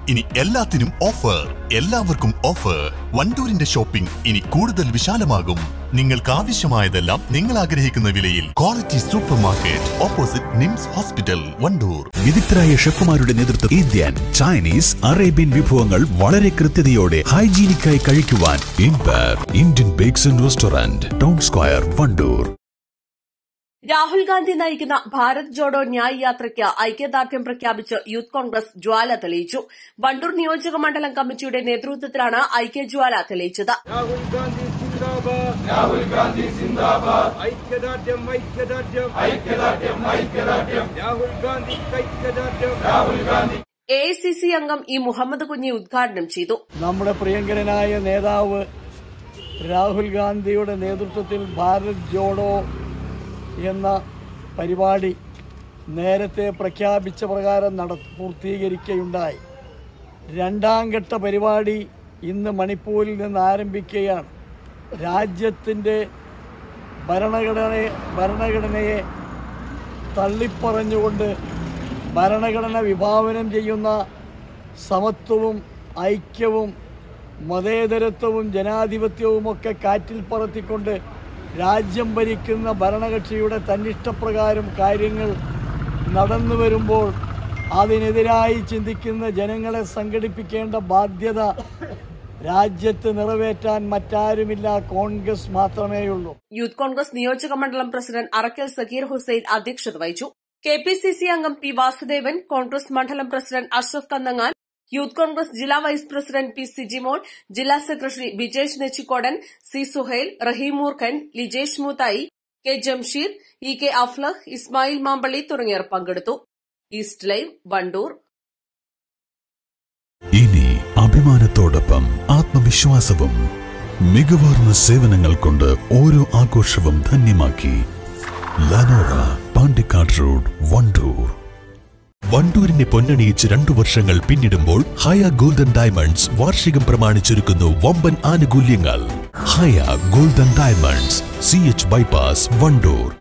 ഇനി എല്ലാത്തിനും ഓഫർ. എല്ലാവർക്കും ഓഫർ. വണ്ടൂരിന്റെ ഷോപ്പിംഗ് ഇനി കൂടുതൽ വിശാലമാകും. നിങ്ങൾക്ക് ആവശ്യമായതെല്ലാം നിങ്ങൾ ആഗ്രഹിക്കുന്ന വിലയിൽ. Quality supermarket, opposite Nims hospital, Wandoor. വിദഗ്ധരായ ഷെഫുമാരുടെ നേതൃത്വത്തിൽ ഇന്ത്യൻ, ചൈനീസ്, അറേബ്യൻ വിഭവങ്ങൾ വളരെ കൃത്യതയോടെ ഹൈജീനിക്കായി കഴിക്കുവാൻ Indian bakes and restaurant, town square, Wandoor. Rahul Gandhi നയിക്കുന്ന ഭാരത് ജോഡോ ന്യായ് യാത്രയ്ക്ക് ഐക്യദാർഢ്യം പ്രഖ്യാപിച്ച് യൂത്ത് കോൺഗ്രസ് ജ്വാല തെളിയിച്ചു. വണ്ടൂർ നിയോജക മണ്ഡലം കമ്മിറ്റിയുടെ നേതൃത്വത്തിലാണ് ഐക്യജ്വാല തെളിയിച്ചത്. രാഹുൽ ഗാന്ധി സിന്ദാബാദ്, രാഹുൽ ഗാന്ധി സിന്ദാബാദ്, ഐക്യദാർഢ്യം ഐക്യദാർഢ്യം ഐക്യദാർഢ്യം ഐക്യദാർഢ്യം, രാഹുൽ ഗാന്ധി ഐക്യദാർഢ്യം, രാഹുൽ ഗാന്ധി. AICC അംഗം ഇ മുഹമ്മദ് കുഞ്ഞി ഉദ്ഘാടനം ചെയ്തു. നമ്മുടെ പ്രിയങ്കരനായ നേതാവ് രാഹുൽ ഗാന്ധിയുടെ നേതൃത്വത്തിൽ ഭാരത് ജോഡോ എന്ന പരിപാടി നേരത്തെ പ്രഖ്യാപിച്ച പ്രകാരം പൂർത്തീകരിക്കുകയുണ്ടായി. രണ്ടാം ഘട്ട പരിപാടി ഇന്ന് മണിപ്പൂരിൽ നിന്ന് ആരംഭിക്കുകയാണ്. രാജ്യത്തിൻ്റെ ഭരണഘടനയെ തള്ളിപ്പറഞ്ഞുകൊണ്ട് ഭരണഘടന വിഭാവനം ചെയ്യുന്ന സമത്വവും ഐക്യവും മതേതരത്വവും ജനാധിപത്യവുമൊക്കെ കാറ്റിൽ പറത്തിക്കൊണ്ട് രാജ്യം ഭരിക്കുന്ന ഭരണകക്ഷിയുടെ തന്നിഷ്ടപ്രകാരം കാര്യങ്ങൾ നടന്നു വരുമ്പോൾ അതിനെതിരായി ചിന്തിക്കുന്ന ജനങ്ങളെ സംഘടിപ്പിക്കേണ്ട ബാധ്യത രാജ്യത്ത് നിറവേറ്റാൻ മറ്റാരുമില്ല, കോൺഗ്രസ് മാത്രമേയുള്ളൂ. യൂത്ത് കോൺഗ്രസ് നിയോജക മണ്ഡലം പ്രസിഡന്റ് അറക്കൽ സക്കീർ ഹുസൈൻ അധ്യക്ഷത വഹിച്ചു. KPCC അംഗം P വാസുദേവൻ, കോൺഗ്രസ് മണ്ഡലം പ്രസിഡന്റ് അഷ്റഫ് കന്നങ്ങാൽ, യൂത്ത് കോൺഗ്രസ് ജില്ലാ വൈസ് പ്രസിഡന്റ് P സിജിമോൾ, ജില്ലാ secretary Bijesh Nechikodan, C Suhail, Rahim Moorkhan, Lijesh മൂത്തായി, K Jamsheer, EK Aflah, Ismail Mampally തുടങ്ങിയവർ പങ്കെടുത്തു. East Live, Wandoor. ഇനി അഭിമാനത്തോടൊപ്പം ആത്മവിശ്വാസവും മികവാർന്ന സേവനങ്ങൾ കൊണ്ട് ഓരോ ആഘോഷവും ധന്യമാക്കി. ലനോറ, പാണ്ടിക്കാട് റോഡ്, വണ്ടൂർ. വണ്ടൂരിനെ പൊന്നണിയിച്ച് 2 വർഷങ്ങൾ പിന്നിടുമ്പോൾ ഹയ ഗോൾഡൻ ഡയമണ്ട്സ് വാർഷികം പ്രമാണിച്ചൊരുക്കുന്നു വമ്പൻ ആനുകൂല്യങ്ങൾ. Haya golden diamonds, CH bypass, Wandoor.